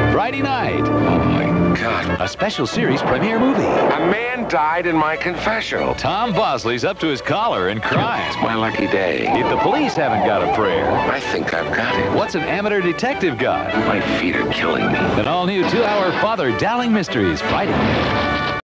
Friday night. Oh, my God. A special series premiere movie. A man died in my confessional. Tom Bosley's up to his collar and crying. It's my lucky day. If the police haven't got a prayer, I think I've got it. what's an amateur detective got? My feet are killing me. An all-new 2-hour Father Dowling Mysteries, Friday.